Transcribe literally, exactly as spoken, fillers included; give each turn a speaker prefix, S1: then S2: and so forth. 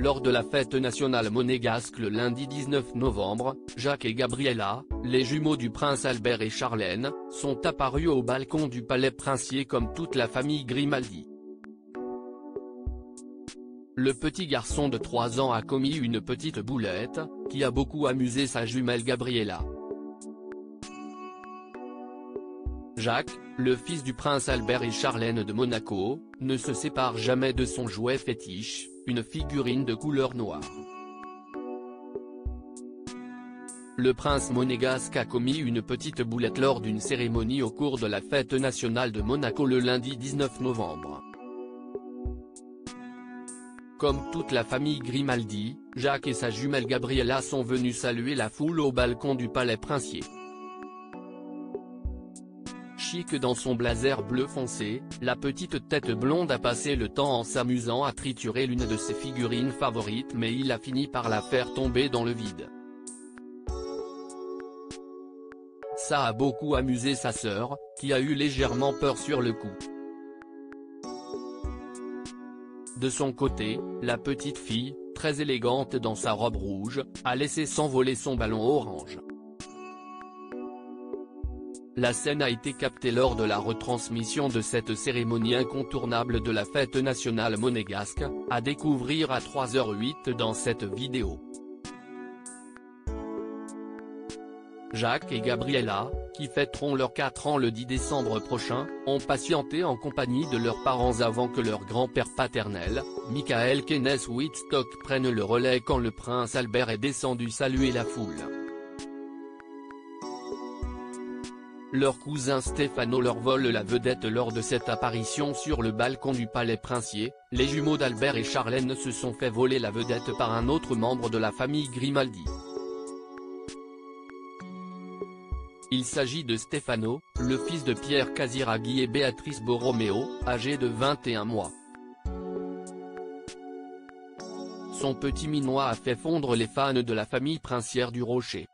S1: Lors de la fête nationale monégasque le lundi dix-neuf novembre, Jacques et Gabriella, les jumeaux du prince Albert et Charlène, sont apparus au balcon du palais princier comme toute la famille Grimaldi. Le petit garçon de trois ans a commis une petite boulette, qui a beaucoup amusé sa jumelle Gabriella. Jacques, le fils du prince Albert et Charlène de Monaco, ne se sépare jamais de son jouet fétiche, une figurine de couleur noire. Le prince monégasque a commis une petite boulette lors d'une cérémonie au cours de la fête nationale de Monaco le lundi dix-neuf novembre. Comme toute la famille Grimaldi, Jacques et sa jumelle Gabriella sont venus saluer la foule au balcon du palais princier. Chic dans son blazer bleu foncé, la petite tête blonde a passé le temps en s'amusant à triturer l'une de ses figurines favorites mais il a fini par la faire tomber dans le vide. Ça a beaucoup amusé sa sœur, qui a eu légèrement peur sur le coup. De son côté, la petite fille, très élégante dans sa robe rouge, a laissé s'envoler son ballon orange. La scène a été captée lors de la retransmission de cette cérémonie incontournable de la fête nationale monégasque, à découvrir à trois heures huit dans cette vidéo. Jacques et Gabriella, qui fêteront leurs quatre ans le dix décembre prochain, ont patienté en compagnie de leurs parents avant que leur grand-père paternel, Michael Kenneth Whitstock prenne le relais quand le prince Albert est descendu saluer la foule. Leur cousin Stefano leur vole la vedette lors de cette apparition sur le balcon du palais princier. Les jumeaux d'Albert et Charlène se sont fait voler la vedette par un autre membre de la famille Grimaldi. Il s'agit de Stefano, le fils de Pierre Casiraghi et Béatrice Borromeo, âgé de vingt et un mois. Son petit minois a fait fondre les fans de la famille princière du Rocher.